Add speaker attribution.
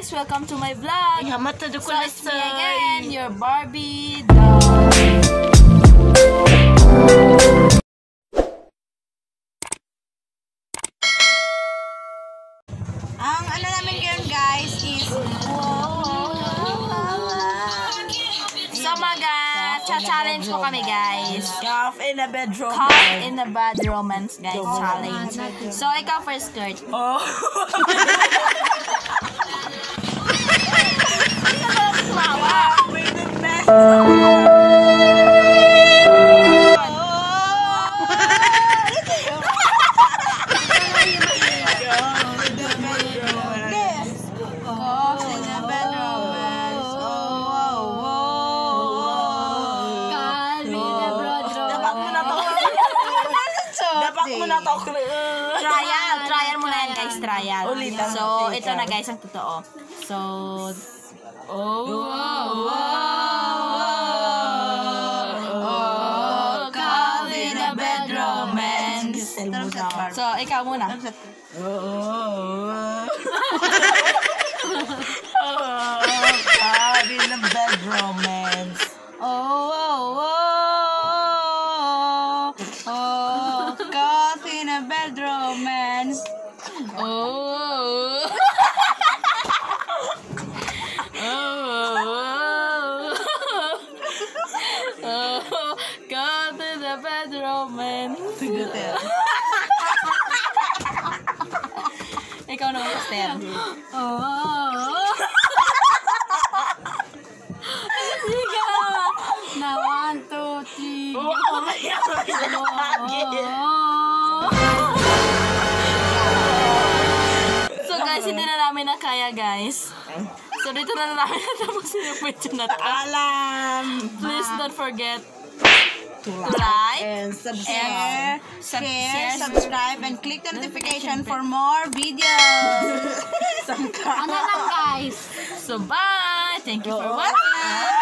Speaker 1: guys! Welcome to my vlog! So it's me again, your Barbie doll.
Speaker 2: Ang ano namin ngayon guys is
Speaker 1: So challenge po kami guys.
Speaker 2: Cough in a bedroom.
Speaker 1: Cough in a bad romance guys challenge. So ikaw first skirt.
Speaker 2: Oh.
Speaker 1: Trial muna yan guys, trial. So, ito na guys ang totoo. So, call in a bed romance. So, ikaw muna.
Speaker 2: Call in a bed romance. Caught in a bed romance.
Speaker 1: Caught in a bed romance. Ikaw na Esther. Na 1, 2, 3. So guys, hindi na namin na kaya guys. So dito na namin natapusin yung video na to. Please don't forget to like
Speaker 2: And subscribe. Share, subscribe, and click the notification for more videos.
Speaker 1: Ano lang guys. So bye. Thank you for watching.